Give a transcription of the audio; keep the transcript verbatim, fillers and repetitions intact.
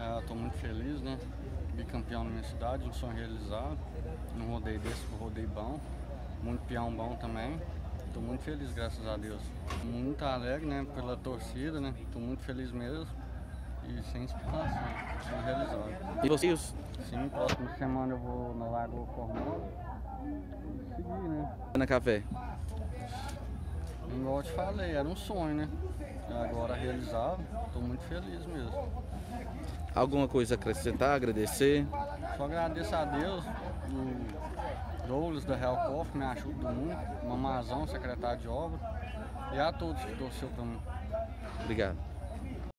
É, Estou muito feliz, né? Bicampeão na minha cidade, um sonho realizado. Num rodeio desse, um rodeio bom. Muito peão bom também. Estou muito feliz, graças a Deus. Muito alegre, né? Pela torcida, né? Estou muito feliz mesmo. E sem explicação, sonho realizado. E vocês? Sim, próxima semana eu vou na Lagoa Formosa e seguir, né? Na café. Igual eu te falei, era um sonho, né? Agora realizado, estou muito feliz mesmo. Alguma coisa a acrescentar, agradecer? Só agradeço a Deus, o Douglas da Real Coffee, que me ajuda muito, o Mamazão, secretário de obra, e a todos que torceu para mim. Obrigado.